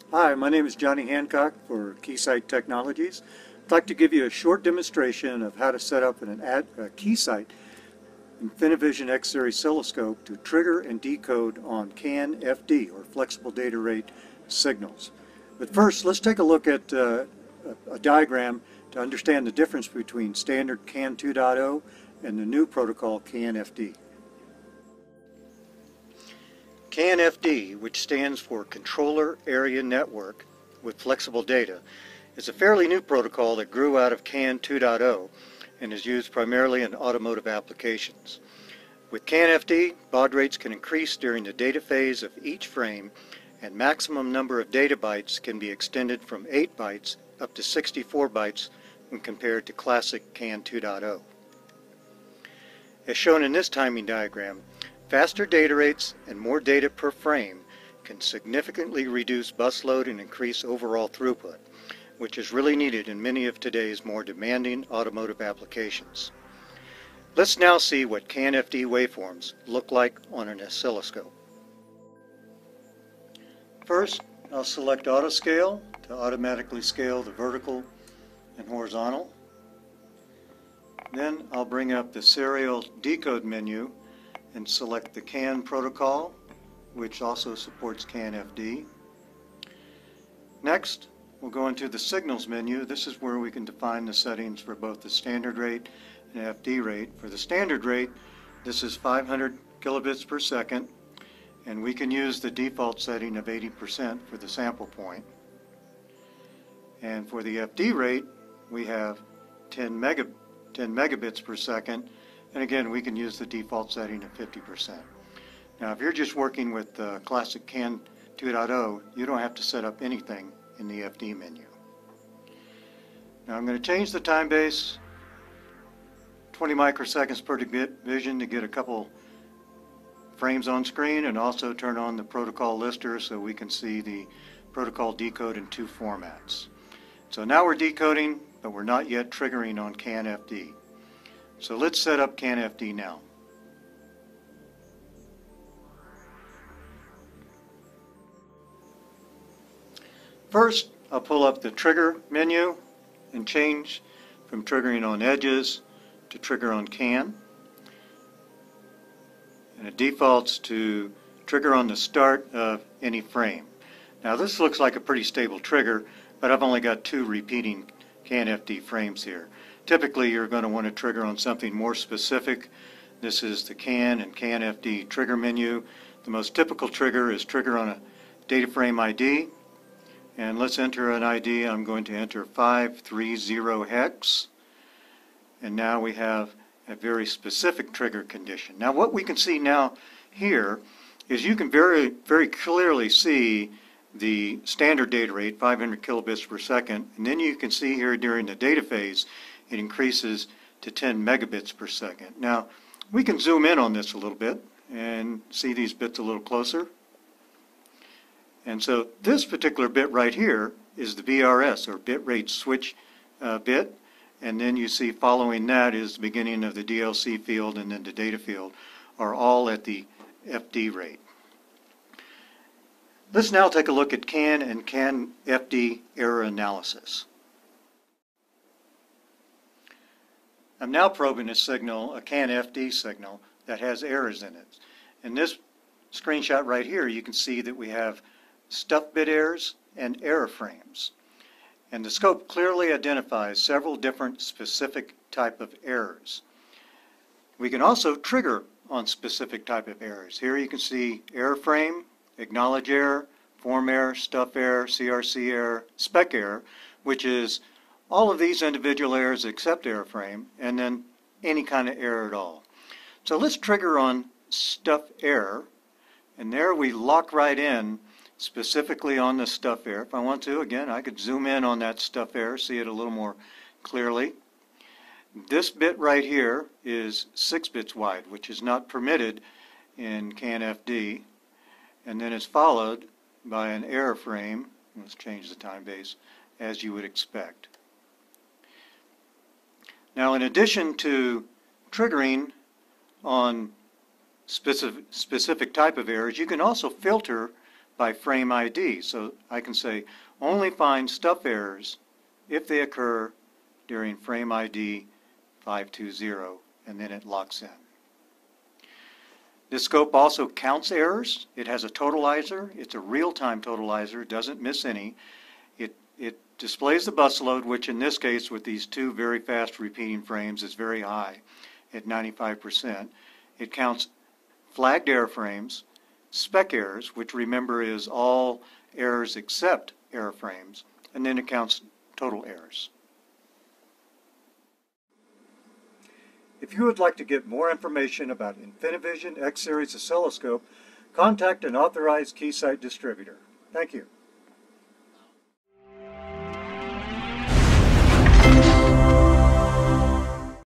Hi, my name is Johnny Hancock for Keysight Technologies. I'd like to give you a short demonstration of how to set up a Keysight InfiniiVision X-Series oscilloscope to trigger and decode on CAN FD, or flexible data rate signals. But first, let's take a look at a diagram to understand the difference between standard CAN 2.0 and the new protocol CAN FD. CAN FD, which stands for Controller Area Network with Flexible Data, is a fairly new protocol that grew out of CAN 2.0 and is used primarily in automotive applications. With CAN FD, baud rates can increase during the data phase of each frame, and maximum number of data bytes can be extended from 8 bytes up to 64 bytes when compared to classic CAN 2.0. As shown in this timing diagram, faster data rates and more data per frame can significantly reduce bus load and increase overall throughput, which is really needed in many of today's more demanding automotive applications. Let's now see what CAN FD waveforms look like on an oscilloscope. First, I'll select Auto Scale to automatically scale the vertical and horizontal. Then I'll bring up the Serial Decode menu and select the CAN protocol, which also supports CAN FD. Next, we'll go into the Signals menu. This is where we can define the settings for both the standard rate and FD rate. For the standard rate, this is 500 kilobits per second, and we can use the default setting of 80% for the sample point. And for the FD rate, we have 10 megabits per second, and again, we can use the default setting of 50%. Now, if you're just working with classic CAN 2.0, you don't have to set up anything in the FD menu. Now, I'm going to change the time base 20 microseconds per division to get a couple frames on screen, and also turn on the protocol lister so we can see the protocol decode in 2 formats. So now we're decoding, but we're not yet triggering on CAN FD. So let's set up CAN FD now. First, I'll pull up the trigger menu and change from triggering on edges to trigger on CAN. And it defaults to trigger on the start of any frame. Now, this looks like a pretty stable trigger, but I've only got 2 repeating CAN FD frames here. Typically, you're going to want to trigger on something more specific. This is the CAN and CAN FD trigger menu. The most typical trigger is trigger on a data frame ID. And let's enter an ID. I'm going to enter 530 hex. And now we have a very specific trigger condition. Now, what we can see now here is you can very clearly see the standard data rate, 500 kilobits per second, and then you can see here during the data phase it increases to 10 megabits per second. Now, we can zoom in on this a little bit and see these bits a little closer. And so this particular bit right here is the BRS, or bit rate switch bit, and then you see following that is the beginning of the DLC field and then the data field are all at the FD rate. Let's now take a look at CAN and CAN FD error analysis. I'm now probing a signal, a CAN FD signal, that has errors in it. In this screenshot right here, you can see that we have stuff bit errors and error frames. And the scope clearly identifies several different specific type of errors. We can also trigger on specific type of errors. Here you can see error frame, acknowledge error, form error, stuff error, CRC error, spec error, which is all of these individual errors except error frame, and then any kind of error at all. So let's trigger on stuff error, and there we lock right in specifically on the stuff error. If I want to, again, I could zoom in on that stuff error, see it a little more clearly. This bit right here is 6 bits wide, which is not permitted in CAN FD, and then it's followed by an error frame. Let's change the time base, as you would expect. Now, in addition to triggering on specific type of errors, you can also filter by frame ID. So I can say only find stuff errors if they occur during frame ID 520, and then it locks in. This scope also counts errors. It has a totalizer. It's a real-time totalizer. It doesn't miss any. It displays the bus load, which in this case with these two very fast repeating frames is very high at 95%. It counts flagged error frames, spec errors, which remember is all errors except error frames, and then it counts total errors. If you would like to get more information about InfiniiVision X-Series oscilloscope, contact an authorized Keysight distributor. Thank you.